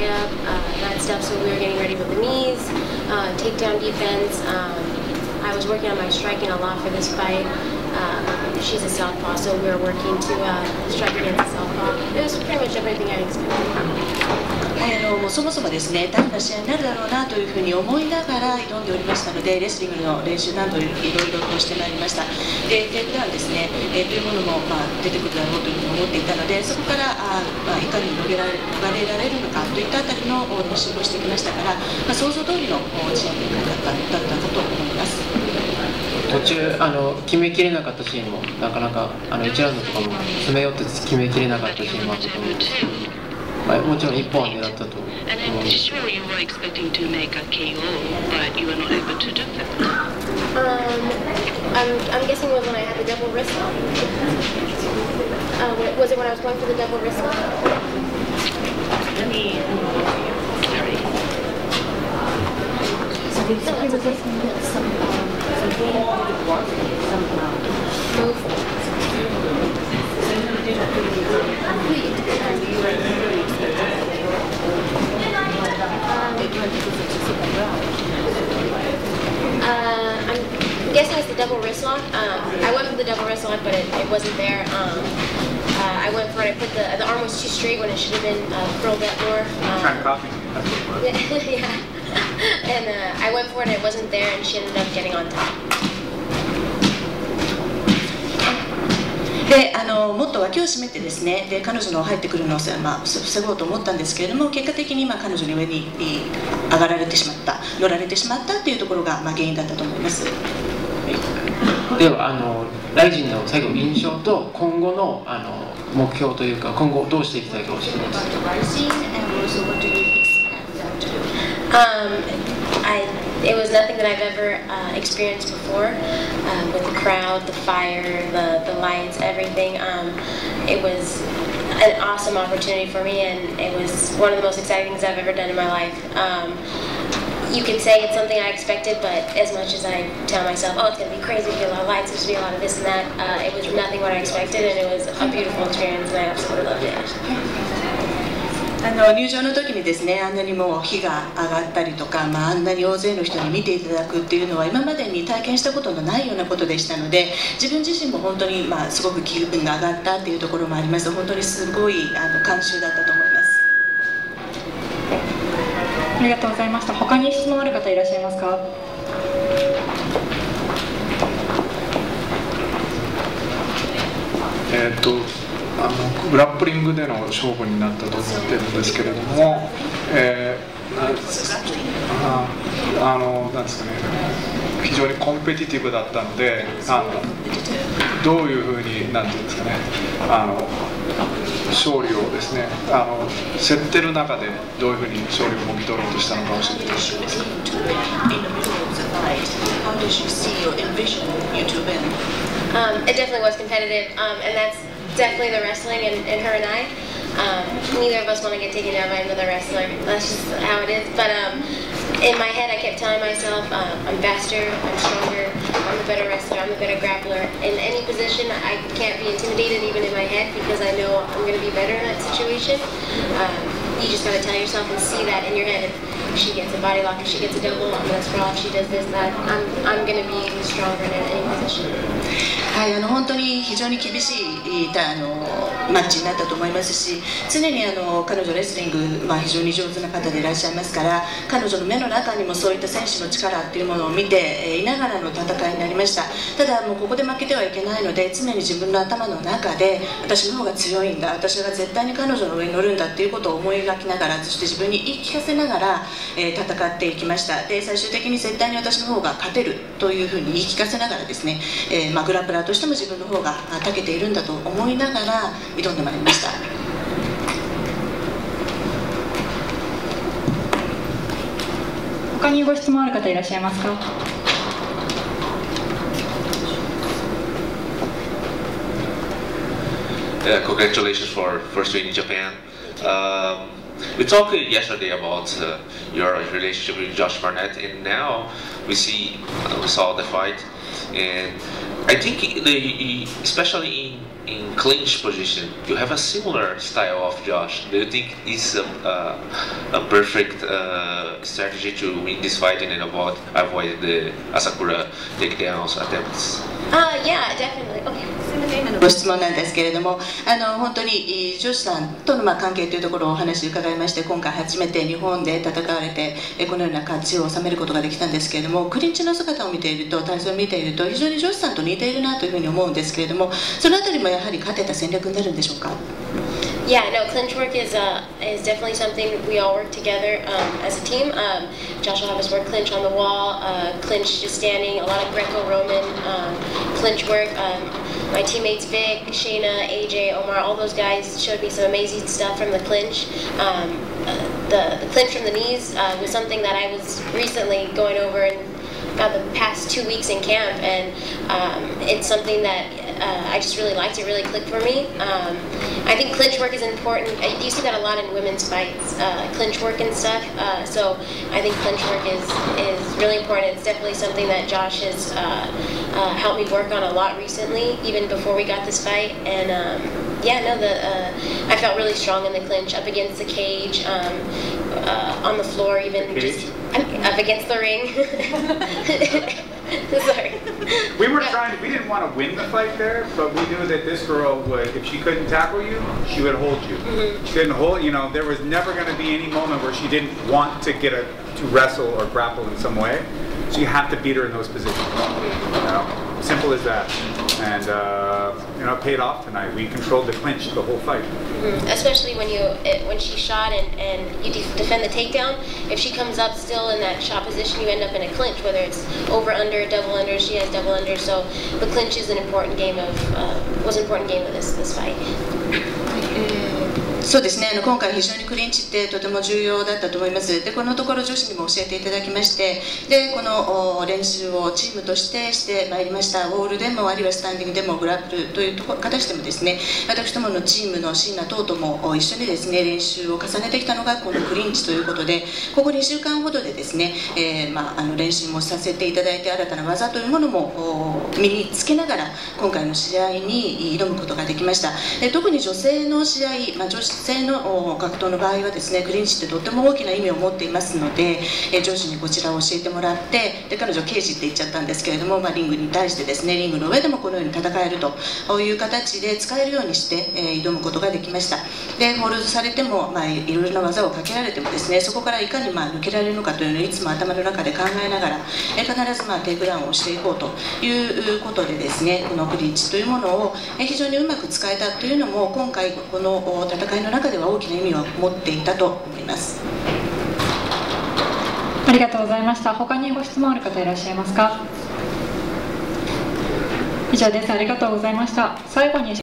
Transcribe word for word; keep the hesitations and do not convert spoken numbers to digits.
tie-up, uh, that stuff, so we were getting ready with the knees, uh, takedown defense. Um, I was working on my striking a lot for this fight. Uh, she's a southpaw, so we were working to uh, strike against the southpaw. It was pretty much everything I expected. はい、あのもうそもそもですね、大変な試合になるだろうなというふうに思いながら挑んでおりましたので、レスリングの練習などいろいろとしてまいりました。で、テイクダウンですね、えー、というものも、まあ、出てくるだろうというふうに思っていたので、そこからあ、まあ、いかに逃げられ逃れられるのかといったあたりの練習をしてきましたから、まあ、想像通りの試合展開だっただったかと思います。 途中あの決めきれなかったシーンもなかなかあのいちラウンドとかも詰め寄って決めきれなかったシーンもあったと思うんですけど、まあ、もちろんいっぽんは狙ったと思うんですけど。 Um, I'm, I'm guessing it was when I had the double wrist lock. Uh, was it when I was going for the double wrist lock? Let me. So we some some some move. So you did a pretty complete, and you were really expecting it. It went to the second round. Uh, I'm guessing it's the double wrist lock. Um, I went for the double wrist lock, but it, it wasn't there. Um, uh, I went for it. I put the the arm was too straight when it should have been uh, curled up more. Um, Trying to copy me. That's what it was. Yeah. And uh, I went for it. And it wasn't there, and she ended up getting on top. であのもっと脇を締めてですね、で彼女の入ってくるのを、まあ、防ごうと思ったんですけれども、結果的に、まあ、彼女に上に上がられてしまった、乗られてしまったというところが、まあ、原因だったと思います。 ではあのライジンの最後印象と今後のあの目標というか、今後どうしていきたいか教えてください。 Um, I, it was nothing that I've ever uh, experienced before, uh, with the crowd, the fire, the, the lights, everything. Um, it was an awesome opportunity for me, and it was one of the most exciting things I've ever done in my life. Um, you could say it's something I expected, but as much as I tell myself, oh, it's going to be crazy, there's going to be a lot of lights, there's going to be a lot of this and that, uh, it was nothing what I expected, and it was a beautiful experience, and I absolutely loved it. あの入場の時にですね、あんなにもう火が上がったりとか、まあ、あんなに大勢の人に見ていただくっていうのは今までに体験したことのないようなことでしたので、自分自身も本当に、まあ、すごく気分が上がったっていうところもあります。本当にすごいあの感触だったと思います。 ありがとうございました。他に質問ある方いらっしゃいますか？ えーっとあのグラップリングでの勝負になったと思ってるんですけれども、えー、なんですああのなんですかね、非常にコンペティティブだったので、あのどういうふうになんていうんですかね、あの勝利をですね、あの競ってる中でどういうふうに勝利をもぎ取ろうとしたのか教えていただけますか。 Um, it definitely was competitive, um, and that's definitely the wrestling in, in her and I. Um, neither of us want to get taken down by another wrestler. That's just how it is. But um, in my head, I kept telling myself, um, I'm faster, I'm stronger, I'm the better wrestler, I'm the better grappler. In any position, I can't be intimidated even in my head because I know I'm going to be better in that situation. Um, you just got to tell yourself and see that in your head. If she gets a body lock, if she gets a double, I'm going to sprawl. If she does this, that, I'm, I'm going to be stronger in any position. はい、あの本当に非常に厳しいあのマッチになったと思いますし、常にあの彼女レスリング、まあ、非常に上手な方でいらっしゃいますから、彼女の目の中にもそういった選手の力っていうものを見ていながらの戦いになりました。ただもうここで負けてはいけないので、常に自分の頭の中で私の方が強いんだ、私は絶対に彼女の上に乗るんだっていうことを思い描きながら、そして自分に言い聞かせながら、えー、戦っていきました。で最終的に絶対に私の方が勝てるというふうに言い聞かせながらですね、えーまあ、グラップラーとしても自分の方が長けているんだと思いながら挑んでまいりました。 他にご質問ある方いらっしゃいますか ？Uh, congratulations for first win in Japan. Um, we talked yesterday about uh, your relationship with Josh Barnett, and now we see uh, we saw the fight. And I think the, especially in, in clinch position, you have a similar style of Josh. Do you think it's a, a, a perfect uh, strategy to win this fight and avoid, avoid the Asakura takedowns attempts? Uh, yeah, definitely. Okay. ご質問なんですけれども、あの本当にジョシュさんとのまあ関係というところをお話伺いまして、今回初めて日本で戦われてこのような勝ちを収めることができたんですけれども、クリンチの姿を見ていると、体操を見ていると非常にジョシュさんと似ているなというふうに思うんですけれども、そのあたりもやはり勝てた戦略になるんでしょうか。 Yeah, no, clinch work is uh, is definitely something we all work together um, as a team. Um, Josh will have us work clinch on the wall, uh, clinch just standing, a lot of Greco-Roman um, clinch work. Um, my teammates Vic, Shayna, A J, Omar, all those guys showed me some amazing stuff from the clinch. Um, uh, the, the clinch from the knees uh, was something that I was recently going over in about the past two weeks in camp, and um, it's something that uh, I just really liked. It really clicked for me. Um, I think clinch work is important. You see that a lot in women's fights, uh, clinch work and stuff. Uh, so I think clinch work is is really important. It's definitely something that Josh has uh, uh, helped me work on a lot recently, even before we got this fight. And um, yeah, no, the uh, I felt really strong in the clinch, up against the cage, um, uh, on the floor, even just up against the ring. Sorry. We were trying to, we didn't want to win the fight there, but we knew that this girl would, if she couldn't tackle you, she would hold you. Mm-hmm. She couldn't hold, you know, there was never going to be any moment where she didn't want to get a, to wrestle or grapple in some way. So you have to beat her in those positions. You know? Simple as that. And, uh, you know, it paid off tonight. We controlled the clinch the whole fight. Mm-hmm. Especially when you, it, when she shot and, and you de defend the takedown, if she comes up still in that shot position, you end up in a clinch, whether it's over, under, double under, she has double under. So the clinch is an important game of, uh, was an important game of this, this fight. そうですね、あの今回非常にクリンチってとても重要だったと思います。でこのところ女子にも教えていただきまして、でこの練習をチームとしてしてまいりました。ウォールでもあるいはスタンディングでもグラップルというところ形でもですね、私どものチームの椎名等々も一緒にですね練習を重ねてきたのがこのクリンチということで、ここにしゅうかんほどでですね、えーまあ、あの練習もさせていただいて新たな技というものも身につけながら今回の試合に挑むことができました。で特に女性の試合、まあ、女子女性の格闘の場合はですね、クリンチってとっても大きな意味を持っていますので、え上司にこちらを教えてもらって、で彼女刑事って言っちゃったんですけれども、まあ、リングに対してですね、リングの上でもこのように戦えるという形で使えるようにして、え挑むことができました。でホールドされても、まあ、いろいろな技をかけられてもですね、そこからいかにまあ抜けられるのかというのをいつも頭の中で考えながら、え必ずまあテイクダウンをしていこうということでですね、このクリンチというものを非常にうまく使えたというのも今回この戦いの中では大きな意味を持っていたと思います。 ありがとうございました。他にご質問ある方いらっしゃいますか。以上です。ありがとうございました。最後に